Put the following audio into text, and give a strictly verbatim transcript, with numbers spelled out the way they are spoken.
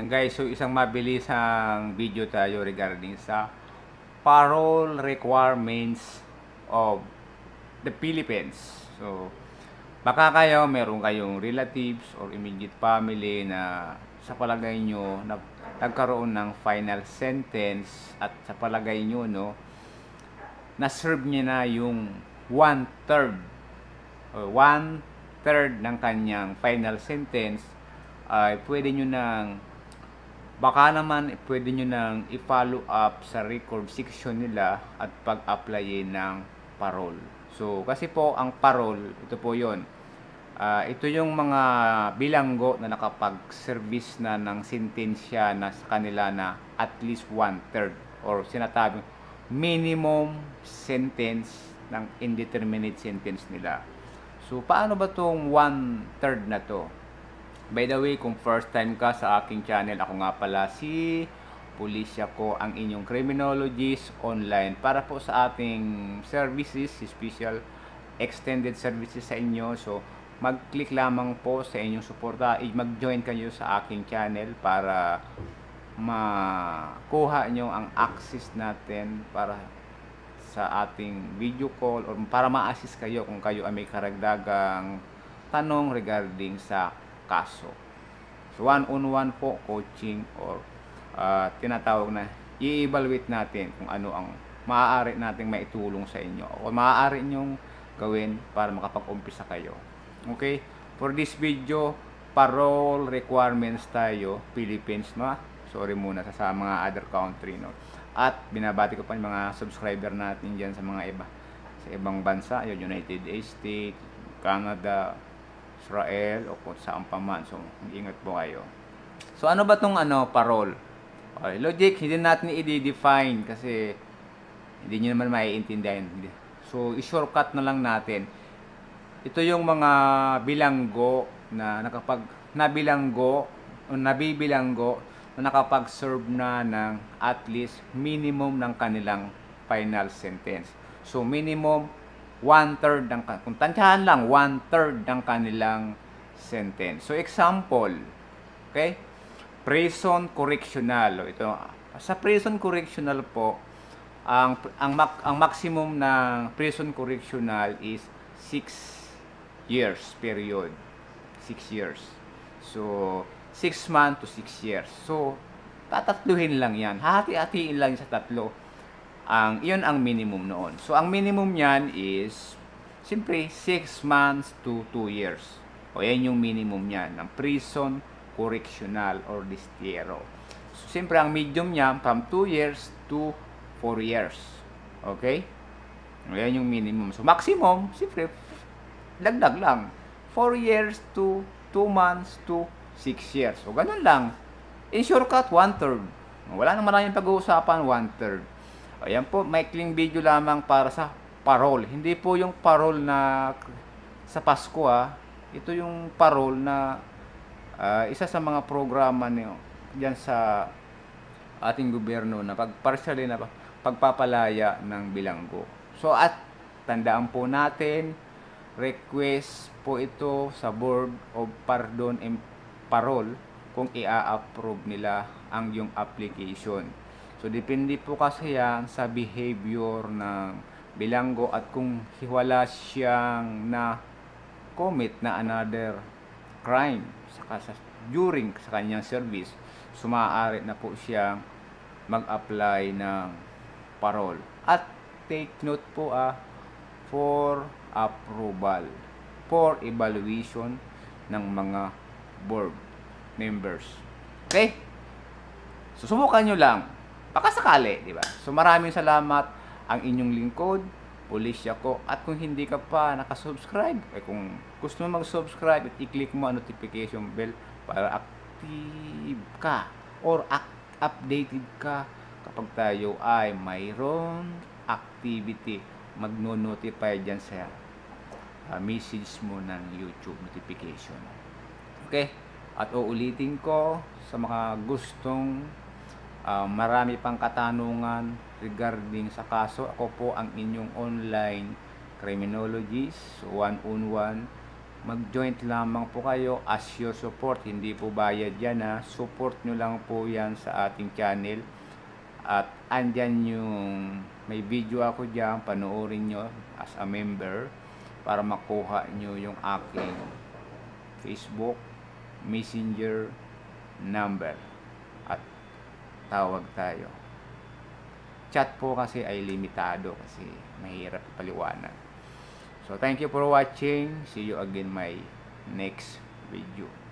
Yan guys, so isang mabilisang video tayo regarding sa parole requirements of the Philippines. So, baka kayo, meron kayong relatives or immediate family na sa palagay nyo na nagkaroon ng final sentence at sa palagay nyo, no, na-serve niya na yung one-third or one-third ng kanyang final sentence, ay pwede nyo nang baka naman pwede nyo nang i-follow up sa record section nila at pag-applyin ng parole. So, kasi po ang parole, ito po yon. Uh, ito yung mga bilanggo na nakapag-service na ng sentensya na sa kanila na at least one-third or sinatabi minimum sentence ng indeterminate sentence nila. So, paano ba tong one-third na to? By the way, kung first time ka sa aking channel, ako nga pala si Pulisya ko, ang inyong criminologist online para po sa ating services, special extended services sa inyo. So, mag-click lamang po sa inyong suporta, mag-join kayo sa aking channel para makuha nyo ang access natin para sa ating video call or para ma-assist kayo kung kayo ay may karagdagang tanong regarding sa kaso. So, one-on-one po coaching or uh, tinatawag na i-evaluate natin kung ano ang maaari nating maitulong sa inyo o maaari nyong gawin para makapag-umpisa kayo. Okay? For this video, parole requirements tayo, Philippines, no? Sorry muna sa, sa mga other country, no? At binabati ko pa yung mga subscriber natin dyan sa mga iba, sa ibang bansa, yung United States, Canada, Israel, o kung saan pa man. So, ingat po kayo. So, ano ba tong ano, parole? Okay, logic, hindi natin i-define kasi hindi nyo naman maiintindihan. So, i-shortcut na lang natin. Ito yung mga bilanggo na nakapag nabilanggo o nabibilanggo na nakapag-serve na ng at least minimum ng kanilang final sentence. So, minimum one-third ng, kung tansyahan lang, one-third ng kanilang sentence. So, example, okay? Prison correctional. Ito, sa prison correctional po, ang, ang, ang maximum ng prison correctional is six years period. six years. So, six months to six years. So, tatatluhin lang yan. Hahati-hatiin lang sa tatlo. Ang iyon ang minimum noon. So, ang minimum niyan is simply six months to two years. O yan yung minimum niyan ng prison correctional or destierro. So, simpre ang medium niya from two years to four years. Okay? O yan yung minimum. So, maximum, simpre dagdag lang. four years to two months to six years. So, ganun lang. In shortcut, one-third. Wala nang maraming pag-uusapan, one-third. Ayan po, maikling video lamang para sa parole. Hindi po yung parole na sa Pasko, ha. Ito yung parole na uh, isa sa mga programa niyo diyan sa ating gobyerno na pag partially na pagpapalaya ng bilanggo. So, at tandaan po natin, request po ito sa Board of Pardon and Parole kung i-approve nila ang yung application. So, depende po kasi yan sa behavior ng bilanggo at kung wala siyang na commit na another crime saka sa, during sa kanyang service, so maaari na po siyang mag-apply ng parole. At take note po ah, for approval, for evaluation ng mga board members. Okay? So, subukan nyo lang. Baka sakali, di ba? So, maraming salamat ang inyong lingkod, Pulisya ko. At kung hindi ka pa nakasubscribe, eh kung gusto mo mag-subscribe, at i-click mo ang notification bell para active ka or updated ka kapag tayo ay mayroon activity. Magno-notify dyan sa uh, message mo ng YouTube notification. Okay? At uulitin ko sa mga gustong Uh, marami pang katanungan regarding sa kaso. Ako po ang inyong online criminologist, one-on-one mag-joint lamang po kayo as your support. Hindi po bayad yan ha. Support nyo lang po yan sa ating channel. At andyan yung may video ako dyan. Panoorin nyo as a member para makuha nyo yung aking Facebook Messenger number. At tawag tayo. Chat po kasi ay limitado kasi mahirap paliwanag. So, thank you for watching. See you again my next video.